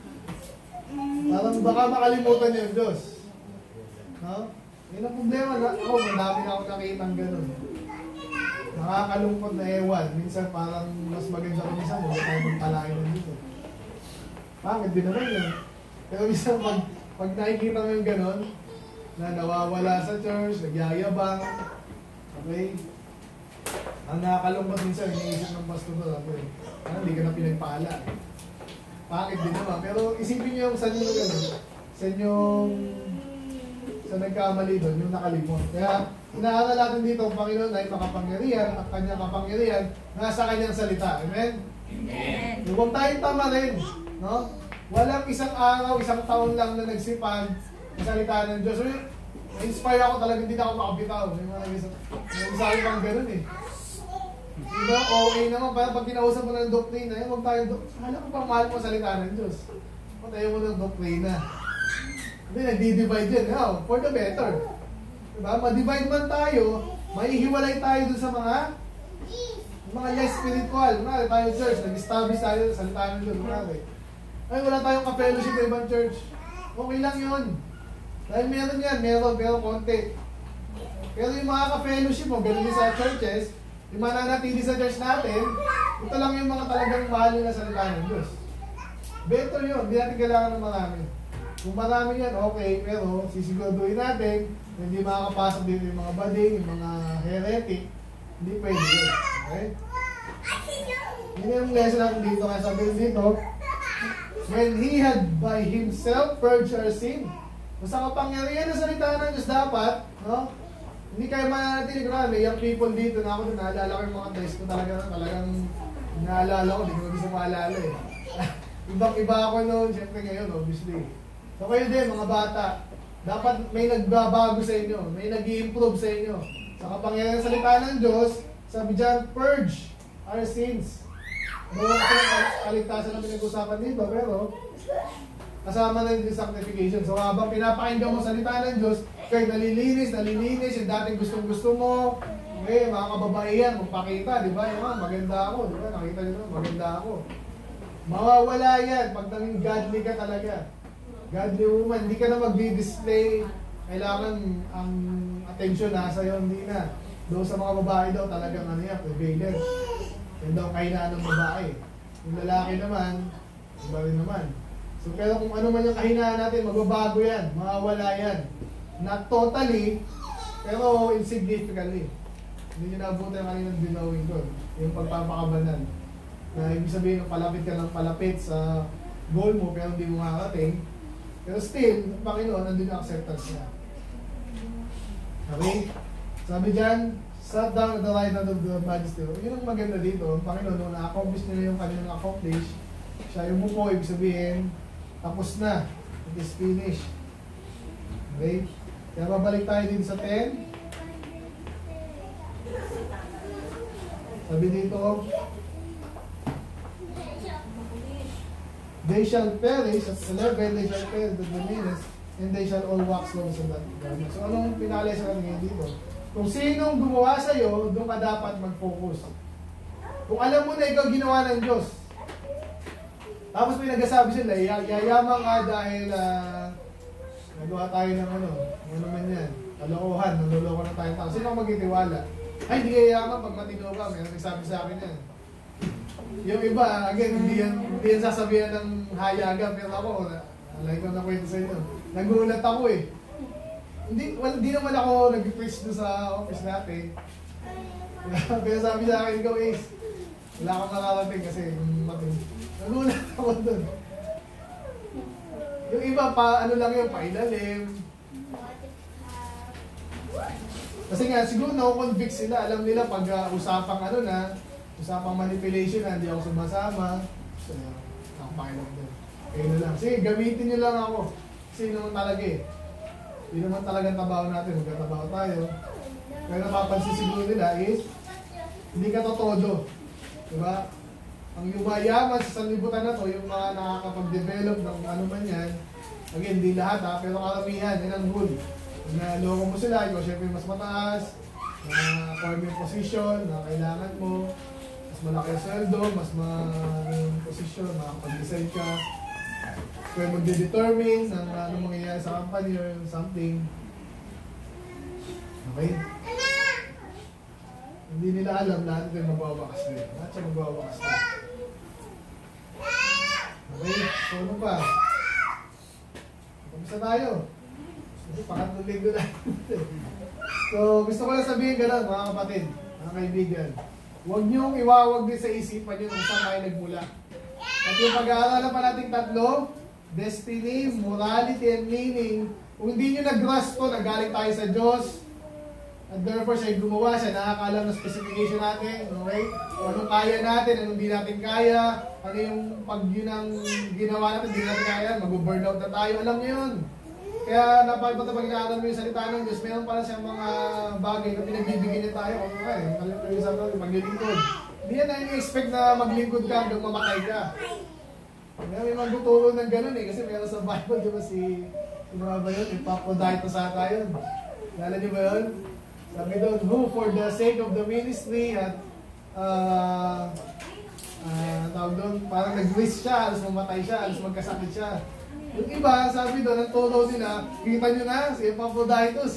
Parang baka makalimutan niyo yung Diyos. No? Yun ang problema. Ako, madami na ako nakita ng ganun. Nakakalungkot na ewan. Minsan parang mas maganda ko minsan. Huwag tayo magpalain ng dito. Bakit? Di naman yun. Pero minsan pag, pag nakikita mo yung ganun, na nawawala sa church, nagyayabang, okay? Ang nakakalungkot minsan, iniisip ng pastor doon, ako eh. Parang hindi ka na pinagpala. Bakit din naman? Pero isipin niyo yung sa inyo gano'n. Sa inyong sa nagkamali doon, yung nakalimot. Kaya inaaral natin dito ang Panginoon ay makapangyarihan at kanyang kapangyarihan nasa kanyang salita. Amen? Amen. Huwag tayong tama rin. No? Walang isang araw, isang taon lang na nagsipag ang salita ng Diyos. So, na-inspire ako talaga, hindi na ako makabitaw. May mga nagsasabi pang gano'n eh. Diba? Okay naman, parang pag kinausap mo ng doktrina, eh, huwag tayo, alam ko pang mahal mo salita ng Diyos. Huwag tayo mo ng doktrina. Hindi, nagdi-divide yan. No, for the better. Diba? Ma-divide man tayo, maihiwalay tayo dun sa mga mga less spiritual. Mga tayo church, nag-establish tayo sa salita ng Diyos. Ay, wala tayong ka-fellowship na ibang church. Okay lang yun. Dahil meron yan, meron, pero konti. Pero yung mga ka-fellowship mo, ganun din sa churches, yung mananatili sa church natin, ito lang yung mga talagang mahal na salita ng Diyos. Better yun, hindi natin kailangan ng marami. Kung marami yan, okay, pero sisiguraduhin natin na hindi makakapasok dito yung mga bading, yung mga heretic, hindi pwede yun. Okay? Yun yung lesson natin dito, kaya sabihin dito, when He had by Himself purged our sin. Kung sa kapangyarihan na salita ng Diyos dapat, no? Hindi kayo mananatili, grabe, yung people dito na ako, naalala ko yung mga test ko talaga, talagang naalala ko, hindi ko gusto maalala eh. Ibang-iba ako noon, syempre ngayon, obviously. So kayo din, mga bata, dapat may nagbabago sa inyo, may nag-i-improve sa inyo. Sa kapangyarihan ng salita ng Diyos, sabi dyan, purge our sins. Doon kasi kaligtasan na pinag-usapan dito, pero kasama na yung sanctification. So habang pinapakinggan mo salita ng Diyos, kaya nalilinis, nalilinis, yung dating gustong-gusto mo, okay, mga kababaihan, magpakita, di ba? Yung mga maganda ako, di ba? Nakita nyo naman, maganda ako. Mawawala yan pag naging godly ka talaga. Godly woman, hindi ka na mag-display. Kailangan ang attention nasa iyo, hindi na. Doon sa mga babae daw talagang ano yan, prevalent. Yan daw kahinaan ng babae. Yung lalaki naman, iba rin naman. So, pero kung ano man yung kahinaan natin, magbabago yan, mawawala yan. Not totally, pero insignificantly. Hindi nyo nabuti ang kaninang dinawin doon. Yung pagpapakabanan. Na ibig sabihin, palapit ka ng palapit sa goal mo, pero hindi mo makarating. Pero still, ang Panginoon, nandun yung acceptance niya. Okay? Sabi dyan, sat down at the right hand of the majesty. Yun ang maganda dito. Ang Panginoon, nung na-accomplish nila yung kanilang accomplish, siya yung muko, ibig sabihin, tapos na. It is finished. Okay? Kaya babalik tayo din sa ten. Sabi dito, they shall perish, at eleven, they shall perish, the meanest, and they shall all wax clothes on that garment. So anong pinalesa natin ngayon dito? Kung sinong gumawa sa'yo, doon ka dapat mag-focus. Kung alam mo na ikaw ginawa ng Diyos, tapos may nagsasabi sila, yayaman ka dahil uh, nagawa tayo ng ano, ano man yan, kalokohan, naluloko na tayong tao. Sino ang magtitiwala? Ay, hindi kayo yaman pag matino ka, may nagsabi sa akin yan. Yung iba, again, hindi yan, hindi yan sasabihan ng hayagan, pero ako, alay ko na kwento sa inyo. Nagulat ako eh. Hindi, well, hindi naman ako nag-preach doon sa office natin. Pero sabi sa akin, ikaw Ace, wala akong nakarating kasi matin. Nagulat ako doon. Yung iba pa, ano lang yun, pailalim. Kasi nga, siguro na-convict sila. Alam nila pag uh, usapang ano na, usapang manipulation na, hindi ako sumasama. So, nakapailang doon. Kaya na lang. Sige, gamitin nyo lang ako. Kasi naman talaga eh. Hindi naman talagang trabaho natin, magkatrabaho tayo. Kaya napapansin siguro nila is, hindi ka totodo. Diba? Ang yumayaman sa sanlibutan na to, yung mga nakakapag-develop ng ano man yan, again, hindi lahat ha, pero karamihan, yan ang goal. Naloko mo sila, ikaw syempre mas mataas, na-form yung position na kailangan mo, mas malaki ang sweldo, mas ma-yung position, makakapag-design ka. Kaya magde-determine ng ano mangyayari sa company or something. Okay? Hindi nila alam, lahat ito yung magbabakas din. Lahat siya magbabakas din. Okay? So ano pa? Kamusta tayo? Kasi pangatlong linggo na. So gusto ko lang sabihin gano'n mga kapatid, mga kaibigan. Huwag niyong iwawag din sa isipan niyo kung saan kayo nagmula. At yung pag-aaralan pa nating tatlo, destiny, morality, and meaning, kung hindi nyo nag-grasp to, nagaling tayo sa Diyos, at therefore siya gumawa, siya nakakaalam ng specification natin, okay? Kung anong kaya natin, anong hindi natin kaya, ano yung pag yun ang ginawa natin, hindi natin kaya, mag-burnout na tayo, alam nyo yun. Kaya napagpata pag inaaral mo yung salita ng Diyos, meron pala siyang mga bagay na pinagbibigyan niya tayo, kung okay, alam mo yung sabi natin, maglilingkod. Hindi yan na in-expect na maglingkod ka hanggang mamatay ka. Kaya may magtuturo ng ganun eh, kasi meron sa Bible, di ba si, si mga ba yun, Epaphroditus ata yun. Lala niyo ba yun? Sabi doon, who for the sake of the ministry at uh, uh, tawag doon, parang nag-risk siya, alas mamatay siya, alas magkasakit siya. Yung iba, sabi doon, ang turo nila, kita nyo na, si Epaphroditus.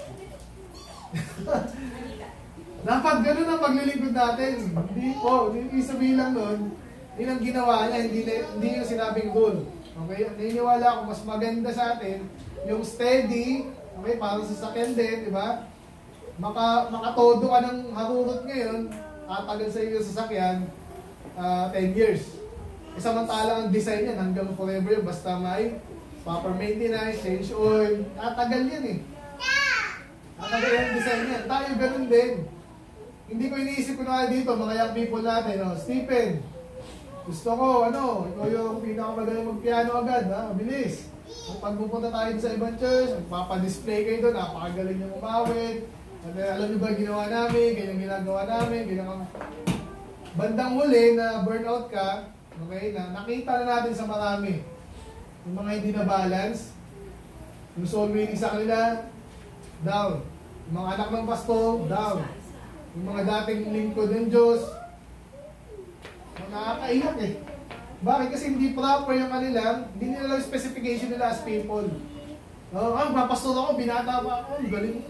Dapat ganun ang paglilingkod natin. Hindi po, hindi sabihin lang doon, yun ang ginawa niya, hindi, hindi yung sinabing rule. Okay? Naniniwala ako, mas maganda sa atin, yung steady, okay, parang sa sakyan din, di ba? Maka, makatodo ka ng harurot ngayon, tatagal sa iyo sa sasakyan, uh, ten years. E samantalang ang design yan, hanggang forever yun, basta may proper maintenance, change oil, tatagal yan eh. Tatagal yan ang design yan. Tayo ganun din. Hindi ko iniisip ko na dito, mga young people natin, no? Stephen, gusto ko, ano, ikaw yung pinakamagaling mag-piano agad, ha? Mabilis. Pag pupunta tayo sa ibang church, magpapadisplay kayo doon, napakagaling yung umawit. At alam niyo ba ginawa namin, ganyan ginagawa namin, ginagawa. Bandang huli na burnout ka, okay, na nakita na natin sa marami. Yung mga hindi na balance, yung soul winning sa kanila, down. Yung mga anak ng pastor, down. Yung mga dating lingkod ng Diyos, nakakaiyak eh. Bakit? Kasi hindi proper yung kanilang, hindi nila lang specification nila as people. Oh, ah, mapastor ako, binata pa ako, galing.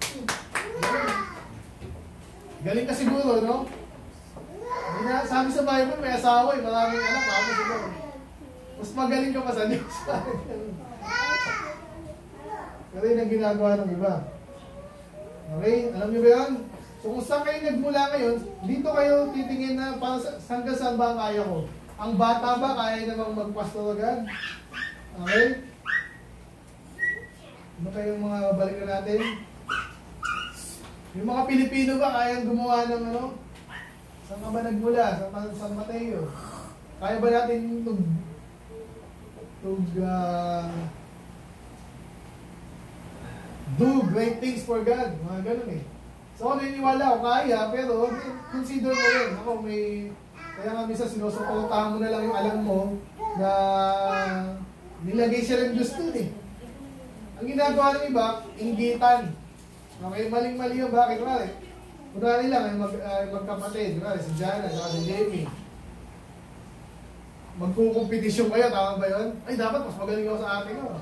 Galing ka siguro, no? Sabi sa Bible, may asawa eh, maraming anak, ako siguro. Mas magaling ka pa sa Diyos. Pero yun ang ginagawa ng iba. Okay, alam niyo ba yun? So kung saan kayo nagmula ngayon, dito kayo titingin na para sa, hanggang saan ba ang kaya ko? Ang bata ba kaya namang magpastor agad? Okay? Ano kayong mga balik na natin? Yung mga Pilipino ba kayang gumawa ng ano? Saan ka ba nagmula? Sa San Mateo? Kaya ba natin tug, tug, uh, do great things for God? Mga ganun eh. So ako naniniwala ako kaya, pero consider mo yun. Ako may, kaya nga minsan sinusuportahan mo na lang yung alam mo na nilagay siya ng Diyos dun eh. Ang ginagawa ng iba, inggitan. Okay, maling-mali yun. Bakit? Bakit? Kunwari lang, ay mag, uh, magkapatid. Kunwari, si Jana, si Jamie. Magkukumpetisyon kayo, tama ba yun? Ay, dapat mas magaling ako sa atin ko.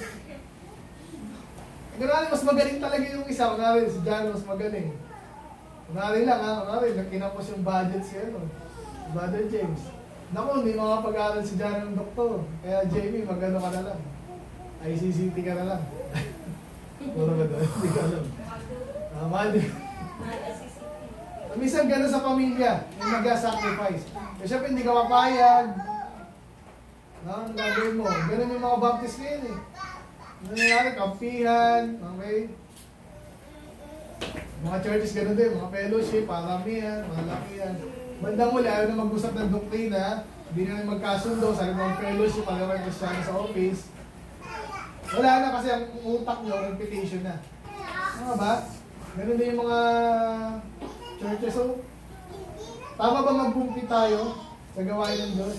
Kunwari, mas magaling talaga yung isa. Kunwari, si Jana mas magaling. Kunwari lang, ha? Kunwari, kinapos yung budget siya, no? Brother James. Naku, hindi makapag-aaral si Jana ng doktor. Kaya Jamie, mag-ano ka na lang. I C C T ka na lang. Puro ba doon? Hindi ka alam. Tama din. Minsan gano'n sa pamilya, yung nag-sacrifice. Kasi syempre hindi ka mapayag. No, ang gagawin mo. Gano'n yung mga baptist ngayon eh. Ano nangyari? Kampihan. Okay? Mga churches gano'n din. Mga fellowship, paramihan, mga lakihan. Bandang muli, ayaw na mag-usap ng doktrina. Hindi na rin magkasundo. Sabi mga fellowship, ayaw na Kristiyano sa office. Wala na kasi ang utak nyo, reputation na. Ano ba? Ganun din yung mga churches. So, tama ba mag-compete tayo sa gawain ng Diyos?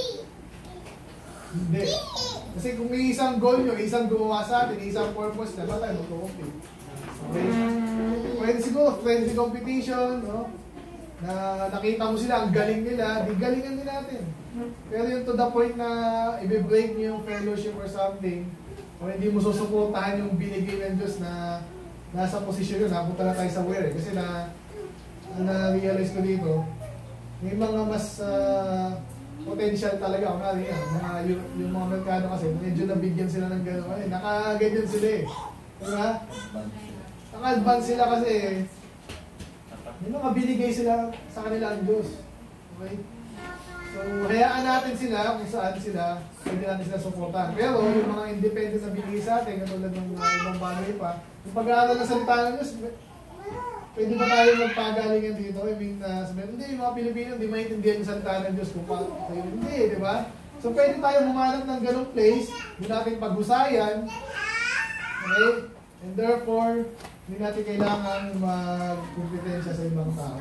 Hindi. Kasi kung may isang goal nyo, isang gumawa sa atin, isang purpose na, ba tayo mag-compete? Okay? Pwede siguro, friendly competition, no? Na nakita mo sila, ang galing nila, di galingan din natin. Pero yung to the point na i-break nyo yung fellowship or something, o hindi mo susuportahan yung binigay ng Diyos na nasa posisyon yun, napunta na tayo sa where. Kasi na, na-realize ko dito, may mga mas uh, potential talaga. Kung nga mga, yung, yung mga merkado kasi, medyo nabigyan sila ng gano'n. Ay, nakaganyan sila eh. Diba? Naka-advance sila kasi may mga binigay sila sa kanila ang Diyos. Okay? So, hayaan natin sila kung saan sila, pwede natin sila suportahan. Pero yung mga independent na binigay sa atin, katulad ng mga ibang bagay pa, yung pag-aaral ng salita ng Diyos, pwede ba tayo magpagalingan dito? I mean, uh, sabihin, hindi, yung mga Pilipino, hindi maintindihan yung salita ng Diyos kung paano. Hindi, di ba? So, pwede tayo humanap ng ganong place, hindi natin pag-usayan, okay? And therefore, hindi natin kailangan mag-kompetensya sa ibang tao.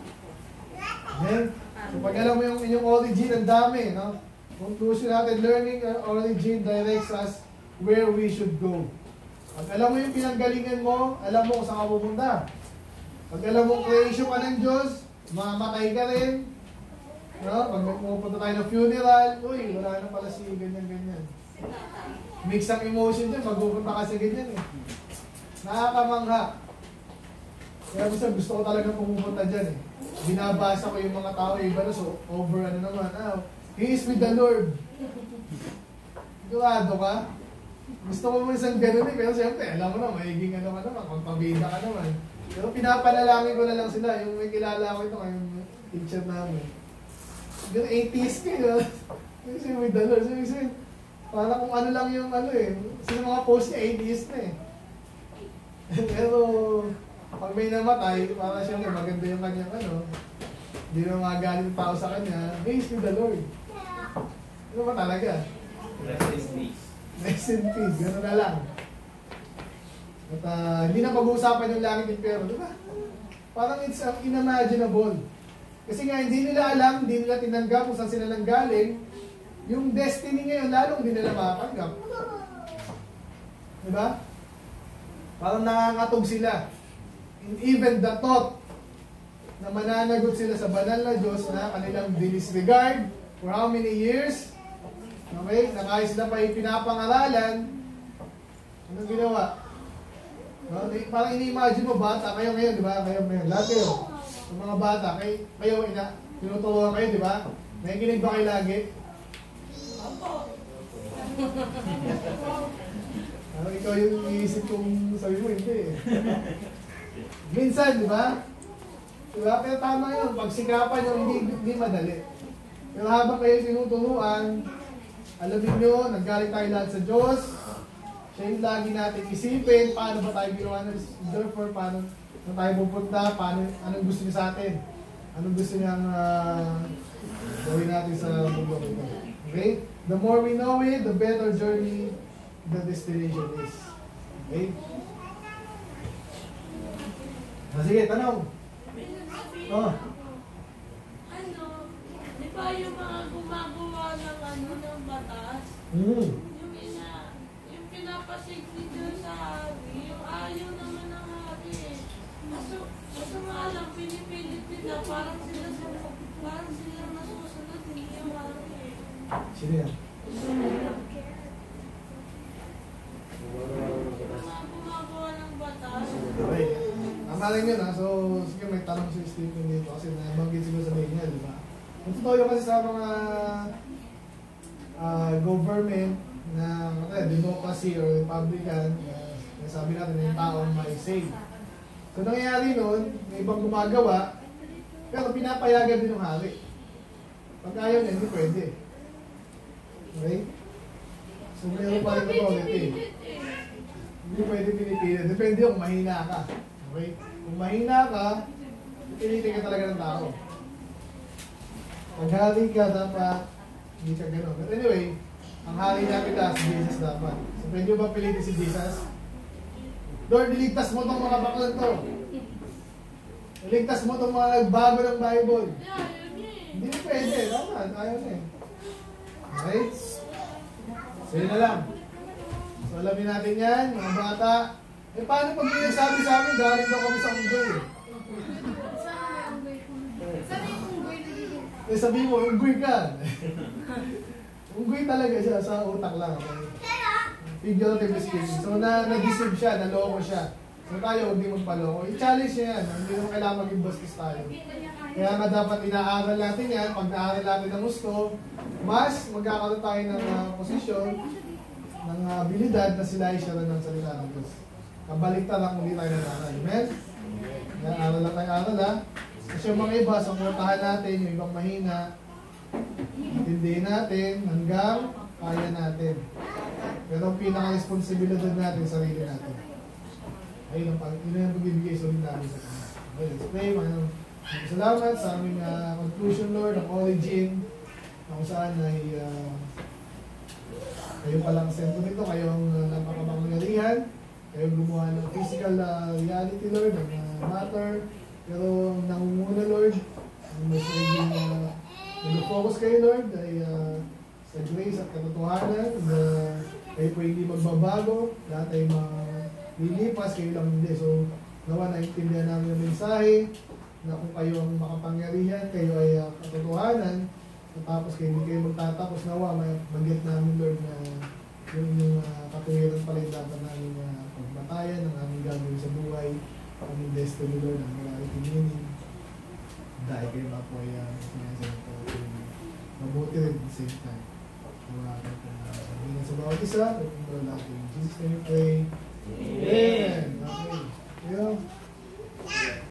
Okay? So, pag alam mo yung inyong origin, ang dami, no? Conclusion natin, learning our origin directs us where we should go. Pag alam mo yung pinanggalingan mo, alam mo kung saan ka pupunta. Pag alam mo creation ka ng Diyos, mamamatay ka rin. No? Pag pupunta tayo ng funeral, uy, wala na pala si ganyan-ganyan. Mix ang emotion dyan, magpupunta ka sa ganyan eh. Nakakamangha. Kaya gusto, gusto ko talaga pumunta dyan eh. Binabasa ko yung mga tao, iba na, so over ano naman, ah, he is with the Lord. Sigurado ka? Gusto ko mo isang ganun eh, pero siyempre, alam mo na, magiging ano ka naman, kontabida ka naman. Pero pinapanalangin ko na lang sila, yung may kilala ko ito, yung teacher namin. Yung atheist kayo, he is with the Lord. So, so, para kung ano lang yung ano eh, sino mga post niya, atheist na eh. Pero, pag may namatay, para siyempre maganda yung kanyang ano, hindi na magaling yung tao sa kanya, praise with the Lord. Ano ba talaga? Rest in peace. Rest in peace, gano'n na lang. At uh, hindi na pag-uusapan yung langit ng pero, di ba? Parang it's uh, unimaginable. Kasi nga, hindi nila alam, hindi nila tinanggap kung saan sila nanggaling, yung destiny ngayon, lalong hindi nila makapanggap. Di ba? Parang nakakatog sila. And even the thought na mananagot sila sa banal na Diyos na kanilang dinisregard for how many years, okay, na kahit sila pa pinapangaralan, anong ginawa? No? Parang ini-imagine mo, bata kayo ngayon, di ba? Kayo ngayon, lahat kayo, yung mga bata, kayo, kayo ina, tinuturuan kayo, di ba? Nakikinig ba kayo lagi? Ano, ikaw yung iisip kong sabi mo, hindi eh. Minsan, di ba? Diba? Pero tama yun, pagsikapan yung hindi, hindi madali. Pero habang kayo tinuturuan, alamin nyo, nanggaling tayo lahat sa Diyos, siya yung lagi natin isipin, paano ba tayo ginawa ng therefore, paano na tayo pupunta, paano, anong gusto niya sa atin, anong gusto niyang uh, gawin natin sa mundo ito. Okay? The more we know it, the better journey the destination is. Okay? Ah, sige, tanong. Oh. Ano, di ba yung mga gumagawa ng ano ng batas? Mm. Yung ina, yung pinapasignature parang sila parang sila nasusunod, hindi yung parang eh. Sino yan? Mga gumagawa ng batas. Okay. Tama lang yun ha. So, sige may tanong si Stephen dito kasi nabanggit siguro sa niya, di ba? Ang totoo yun kasi sa mga uh, government na uh, democracy or republican, uh, sabi natin yung taong may say. So, nangyayari nun, may ibang gumagawa, pero pinapayagan din ng hari. Pag ayaw niya, hindi pwede. Okay? So, mayroon pa rin authority. Hindi pwede pinipilit. Depende kung mahina ka. Okay? Kung mahina ka, pilitin ka talaga ng tao. Pag hari ka, dapat hindi ka gano'n. But anyway, ang hari namin na si Jesus dapat. So, pwede ba pilitin si Jesus? Lord, iligtas mo itong mga baklan to. Iligtas mo itong mga nagbago ng Bible. Hindi na pwede. Dapat, ayaw na eh. Okay? So, yun na lang. So, alamin natin yan, mga bata. Eh, paano pag may nagsabi sa amin, galing daw kami sa unggoy eh. Eh, sabihin mo, unggoy ka. Unggoy talaga siya, sa utak lang. Okay? Figuratively speaking. So, na, na-deceive siya, naloko siya. So, tayo, huwag din magpaloko. I-challenge niya yan. Hindi naman kailangan maging bastos tayo. Kaya nga dapat inaaral natin yan. Pag naaral natin ng gusto, mas magkakaroon tayo ng uh, posisyon, ng uh, abilidad na sila ay siya rin ng salita ng Diyos. Kabaligtad lang kung hindi tayo nag-aaral. Amen? Nag-aaral lang tayo aral ha. Kasi yung mga iba, suportahan natin, yung ibang mahina, intindihin natin hanggang kaya natin. Pero ang pinaka-responsibilidad natin, sarili natin. Ayun ang yun ang pagbibigay sa ulit namin sa kanya. Okay, let's pray. Maraming salamat sa aming uh, conclusion, Lord, ang origin, kung saan ay uh, kayo palang sentro nito, kayo ang uh, napakapangyarihan, kayo gumawa ng physical uh, reality, Lord, ng uh, matter, pero nangunguna, Lord, ang mas naging uh, nag-focus kayo, Lord, ay uh, sa grace at katotohanan na kayo po hindi magbabago, lahat ay malilipas, kayo lang hindi. So, nawa naintindihan namin ang mensahe na kung kayo ang makapangyarihan, kayo ay uh, katotohanan, tapos kayo hindi kayo magtatapos, nawa mag-get namin, Lord, na yung, yung uh, katuwiran pala yung dapat namin uh, pagbatayan, ang aming gagawin sa buhay, ang aming destiny, Lord, ang reality meaning. Dahil kayo ba po ay uh, sinasabi ko, mabuti rin at the same time. Sabihin sa bawat isa, kung natin. In Jesus' name we pray. Amen.